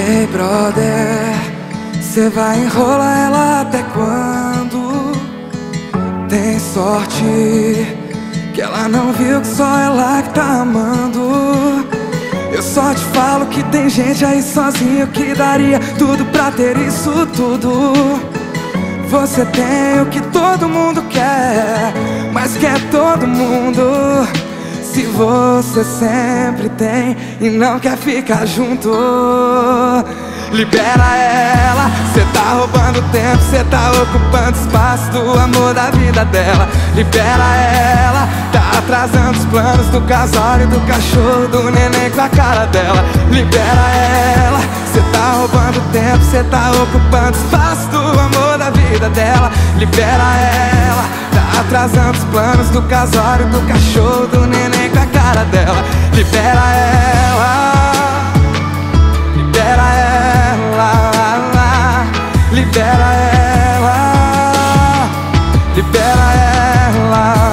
Ei, brother, cê vai enrolar ela até quando? Tem sorte que ela não viu que só ela que tá amando. Eu só te falo que tem gente aí sozinho que daria tudo pra ter isso tudo. Você tem o que todo mundo quer, mas quer todo mundo. Se você sempre tem e não quer ficar junto, libera ela. Cê tá roubando tempo, cê tá ocupando espaço do amor da vida dela. Libera ela, tá atrasando os planos do casório, do cachorro, do neném com a cara dela. Libera ela, cê tá roubando tempo, cê tá ocupando espaço do amor da vida dela. Libera ela, tá atrasando os planos do casório, do cachorro, do neném com a cara dela. Libera ela, libera ela, libera ela, libera ela.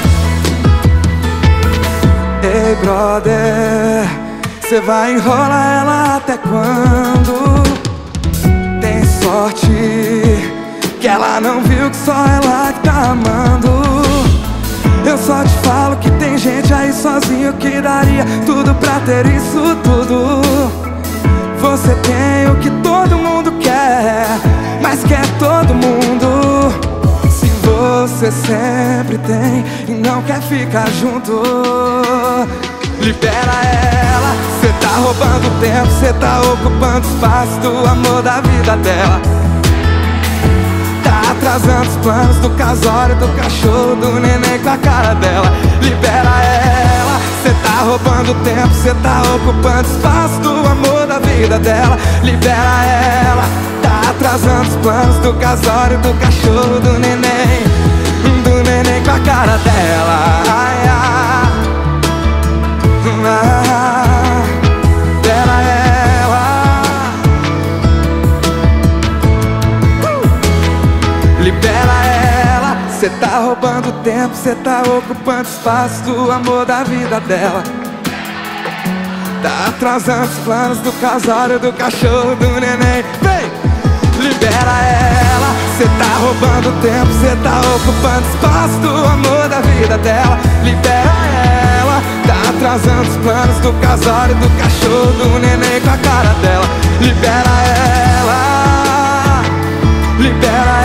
Ei, brother, cê vai enrolar ela até quando? Tem sorte que ela não viu que só ela que tá amando. Eu só te falo que tem gente aí sozinho que daria tudo pra ter isso tudo. Você tem o que todo mundo quer, mas quer todo mundo. Se você sempre tem e não quer ficar junto, libera ela. Cê tá roubando tempo, cê tá ocupando espaço do amor da vida dela. Tá atrasando os planos do casório, do cachorro, do neném com a cara dela. Libera ela, cê tá roubando tempo, cê tá ocupando espaço do amor da vida dela. Libera ela, tá atrasando os planos do casório, do cachorro, do neném com a cara dela. Ai, ai, ai, libera ela, libera ela. Cê tá roubando tempo, cê tá ocupando espaço do amor da vida dela. Tá atrasando os planos do casório, do cachorro, do neném. Vem! Libera ela. Cê tá roubando tempo, cê tá ocupando espaço do amor da vida dela. Libera ela. Tá atrasando os planos do casório, do cachorro, do neném com a cara dela. Libera ela, libera ela.